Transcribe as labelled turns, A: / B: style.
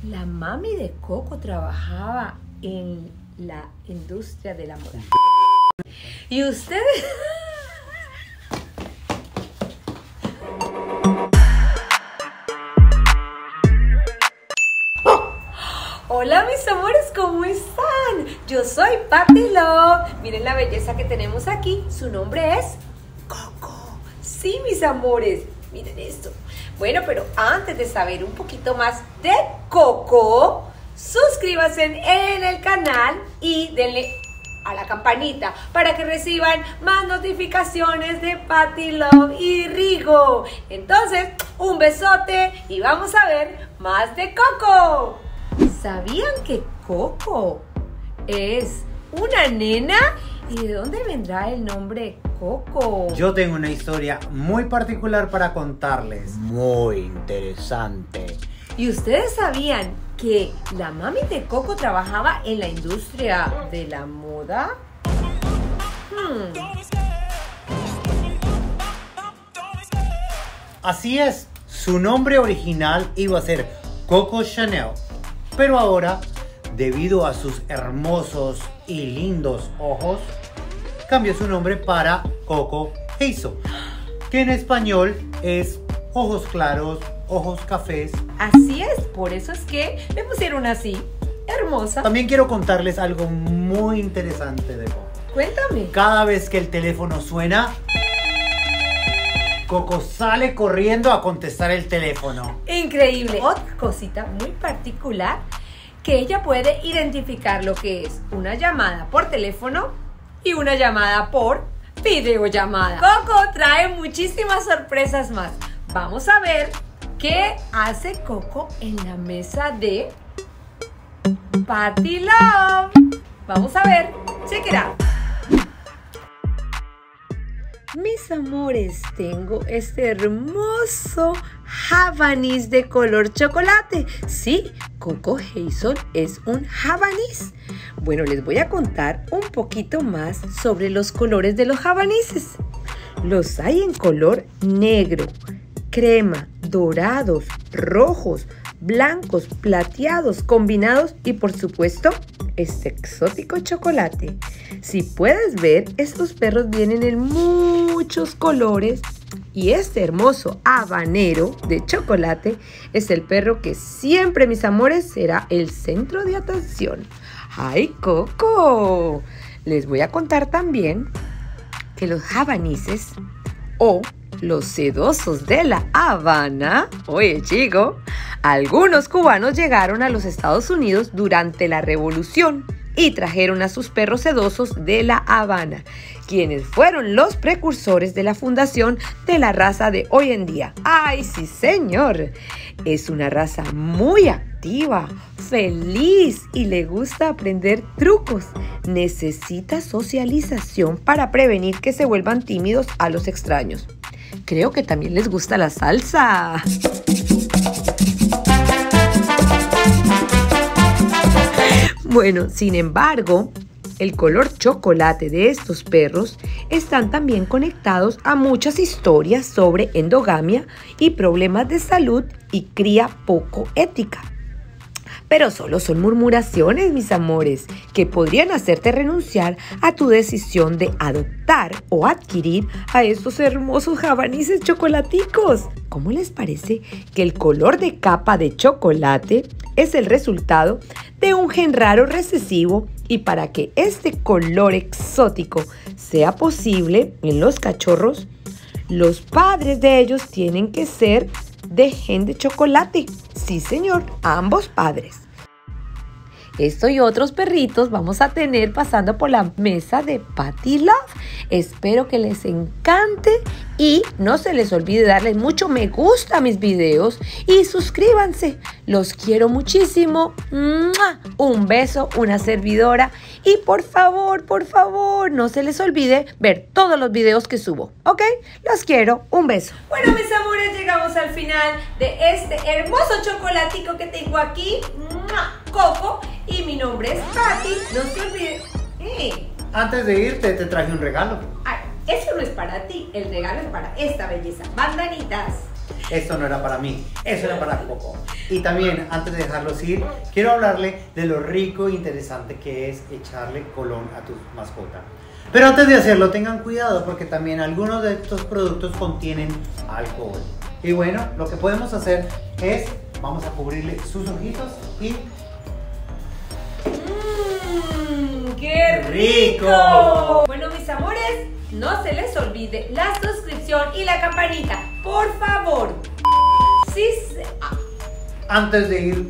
A: La mami de Coco trabajaba en la industria de la moda. ¿Y ustedes? Hola mis amores, ¿cómo están? Yo soy Patty Love. Miren la belleza que tenemos aquí. Su nombre es Coco. Sí, mis amores, miren esto. Bueno, pero antes de saber un poquito más de Coco, suscríbanse en el canal y denle a la campanita para que reciban más notificaciones de Patty Love y Rigo. Entonces, un besote y vamos a ver más de Coco. ¿Sabían que Coco es una nena? ¿Y de dónde vendrá el nombre Coco?
B: Yo tengo una historia muy particular para contarles.
C: Muy interesante.
A: ¿Y ustedes sabían que la mami de Coco trabajaba en la industria de la moda?
B: Así es, su nombre original iba a ser Coco Chanel, pero ahora, debido a sus hermosos y lindos ojos, cambió su nombre para Coco Hazel, que en español es ojos claros, ojos cafés.
A: Así es, por eso es que le pusieron así, hermosa.
B: También quiero contarles algo muy interesante de Coco.
A: Cuéntame.
B: Cada vez que el teléfono suena, Coco sale corriendo a contestar el teléfono.
A: Increíble. Otra cosita muy particular, que ella puede identificar lo que es una llamada por teléfono y una llamada por videollamada. Coco trae muchísimas sorpresas más. Vamos a ver qué hace Coco en la mesa de Patty Love. Vamos a ver. Check it out. Mis amores, tengo este hermoso Havanese de color chocolate. Sí, Coco Hazel es un Havanese. Bueno, les voy a contar un poquito más sobre los colores de los Havaneses. Los hay en color negro, crema, dorados, rojos, blancos, plateados, combinados y por supuesto este exótico chocolate. Si puedes ver, estos perros vienen en muchos colores y este hermoso habanero de chocolate es el perro que siempre, mis amores, será el centro de atención. ¡Ay, Coco! Les voy a contar también que los Havaneses o los sedosos de La Habana, oye chico, algunos cubanos llegaron a los Estados Unidos durante la Revolución y trajeron a sus perros sedosos de La Habana, quienes fueron los precursores de la fundación de la raza de hoy en día. ¡Ay, sí, señor! Es una raza muy activa, feliz y le gusta aprender trucos. Necesita socialización para prevenir que se vuelvan tímidos a los extraños. Creo que también les gusta la salsa. Bueno, sin embargo, el color chocolate de estos perros están también conectados a muchas historias sobre endogamia y problemas de salud y cría poco ética. Pero solo son murmuraciones, mis amores, que podrían hacerte renunciar a tu decisión de adoptar o adquirir a estos hermosos Havaneses chocolaticos. ¿Cómo les parece que el color de capa de chocolate es el resultado de un gen raro recesivo? Y para que este color exótico sea posible en los cachorros, los padres de ellos tienen que ser de gen de chocolate. Sí, señor, ambos padres. Esto y otros perritos vamos a tener pasando por la mesa de Patty Love. Espero que les encante y no se les olvide darle mucho me gusta a mis videos y suscríbanse. Los quiero muchísimo. ¡Mua! Un beso, una servidora y por favor, no se les olvide ver todos los videos que subo. ¿Ok? Los quiero. Un beso. Bueno, mis amores, llegamos al final de este hermoso chocolatico que tengo aquí. ¡Mua! Coco. Y mi nombre es Patty. No se olviden.
B: Antes de irte, te traje un regalo.
A: Ay, eso no es para ti. El regalo es para esta belleza. Bandanitas.
B: esto no era para mí, eso era para Coco. Y también, antes de dejarlos ir, quiero hablarle de lo rico e interesante que es echarle colón a tu mascota. Pero antes de hacerlo, tengan cuidado porque también algunos de estos productos contienen alcohol. Y bueno, lo que podemos hacer es, vamos a cubrirle sus ojitos y...
A: ¡Qué
B: rico!
A: Bueno, mis amores, no se les olvide la suscripción y la campanita, por favor. Sí,
B: Antes de ir...